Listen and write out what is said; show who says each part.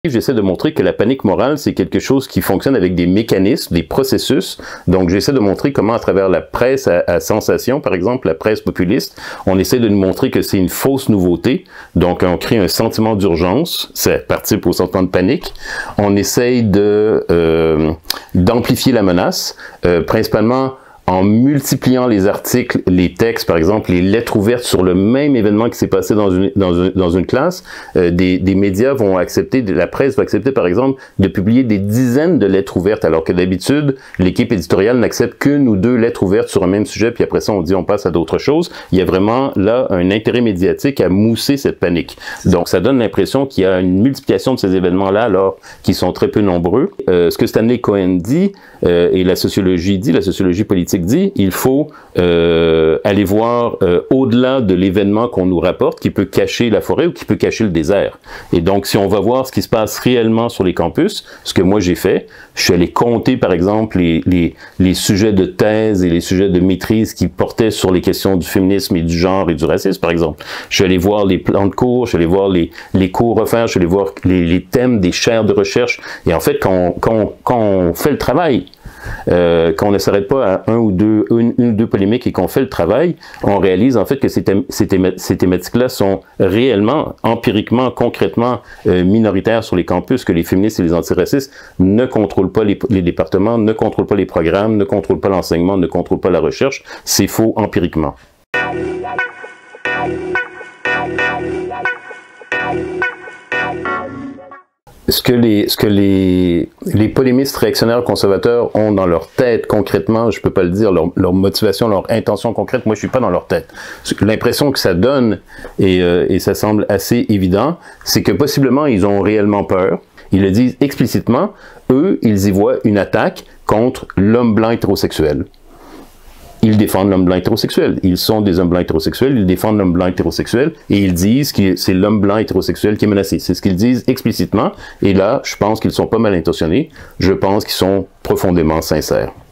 Speaker 1: J'essaie de montrer que la panique morale, c'est quelque chose qui fonctionne avec des mécanismes, des processus. Donc, j'essaie de montrer comment, à travers la presse à sensation, par exemple, la presse populiste, on essaie de nous montrer que c'est une fausse nouveauté. Donc, on crée un sentiment d'urgence, ça participe au sentiment de panique. On essaye d'amplifier la menace, principalement en multipliant les articles, les textes, par exemple, les lettres ouvertes sur le même événement qui s'est passé dans une classe. Des médias vont accepter, la presse va accepter, par exemple, de publier des dizaines de lettres ouvertes, alors que d'habitude, l'équipe éditoriale n'accepte qu'une ou deux lettres ouvertes sur un même sujet, puis après ça, on dit on passe à d'autres choses. Il y a vraiment, là, un intérêt médiatique à mousser cette panique. Donc, ça donne l'impression qu'il y a une multiplication de ces événements-là, alors qu'ils sont très peu nombreux. Ce que Stanley Cohen dit, et la sociologie politique dit, il faut aller voir au-delà de l'événement qu'on nous rapporte, qui peut cacher la forêt ou qui peut cacher le désert. Et donc, si on va voir ce qui se passe réellement sur les campus, ce que moi j'ai fait, je suis allé compter, par exemple, les sujets de thèse et les sujets de maîtrise qui portaient sur les questions du féminisme et du genre et du racisme, par exemple. Je suis allé voir les plans de cours, je suis allé voir les cours offerts, je suis allé voir les thèmes des chaires de recherche. Et en fait, quand on fait le travail, quand on ne s'arrête pas à une ou deux polémiques et qu'on fait le travail, on réalise en fait que ces thématiques-là sont réellement, empiriquement, concrètement minoritaires sur les campus, que les féministes et les antiracistes ne contrôlent pas les départements, ne contrôlent pas les programmes, ne contrôlent pas l'enseignement, ne contrôlent pas la recherche. C'est faux empiriquement. Ce que les polémistes réactionnaires conservateurs ont dans leur tête concrètement, je peux pas le dire, leur motivation, leur intention concrète, moi je suis pas dans leur tête. L'impression que ça donne, et ça semble assez évident, c'est que possiblement ils ont réellement peur. Ils le disent explicitement, eux, ils y voient une attaque contre l'homme blanc hétérosexuel. Ils défendent l'homme blanc hétérosexuel. Ils sont des hommes blancs hétérosexuels, ils défendent l'homme blanc hétérosexuel et ils disent que c'est l'homme blanc hétérosexuel qui est menacé. C'est ce qu'ils disent explicitement. Et là, je pense qu'ils sont pas mal intentionnés. Je pense qu'ils sont profondément sincères.